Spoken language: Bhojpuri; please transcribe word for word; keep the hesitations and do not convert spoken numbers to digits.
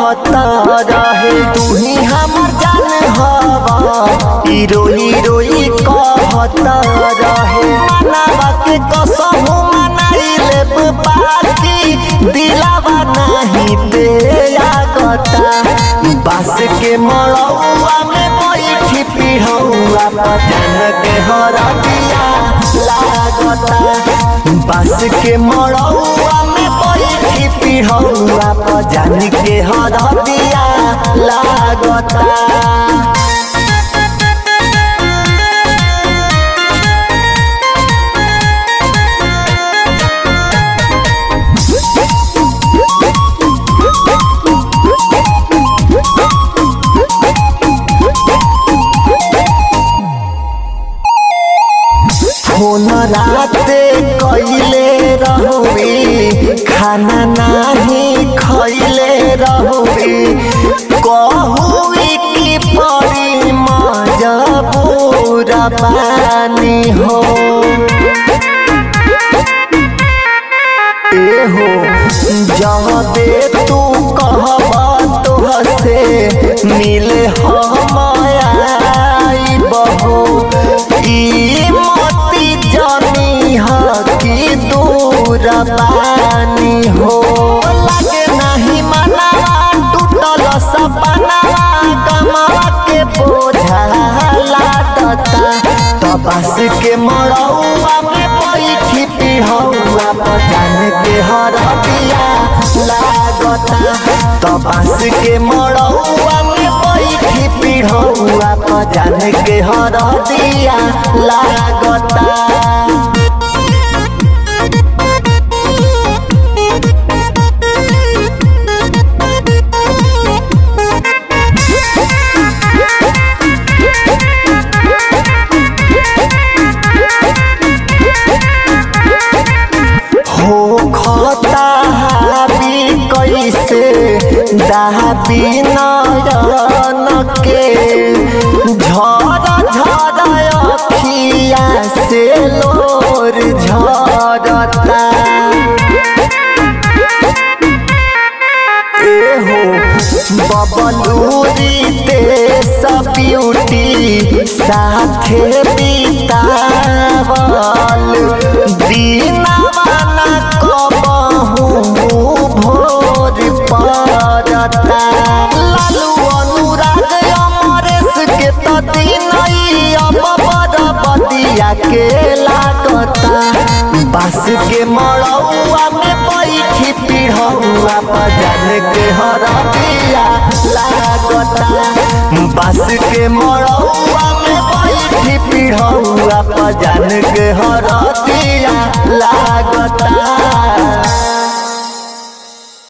लागता रहे तू ही हमर जान हवा हीरो हीरोई कहता रहे मनावा के कसम मनाई लेब बाकी दिलावा नहीं दे लागता बास के मड़ौआ में बैठी पिढ़ौआ पजन के हरदिया लागता बास के मड़ौआ में बैठी पिढ़ौआ पजन के हरदिया लागता। फोन राते कइले रहुई खाना नहीं खइले रहुई कहुई की परी मजबूर बानी हो ए हो जहाँ दे तू कहबा तोहसे मिले हम आई बहो बानी हो लगे नहीं मनावा टूटल सपनावा कमावा के बोझा लादता तबास के मड़ौआ में बैठी पिढ़ौआ पजान के हरदिया लागता तबास के मड़ौआ में बैठी पिढ़ौआ पजान के हरदिया लागता। दाबी नयन के झर झर अखिया से लोर झरता ए हो बबलूरी देश ब्यूटी साथे बितावल बिना बना कबहू भोर पड़ता लालू अनुराग अमरेश के तो दिन अब बदिया के लागता बास के मड़ौआ में बैठी पिढ़ौआ पजन के हरदिया लागता बास के मड़ौआ में बैठी पिढ़ौआ पजन के हर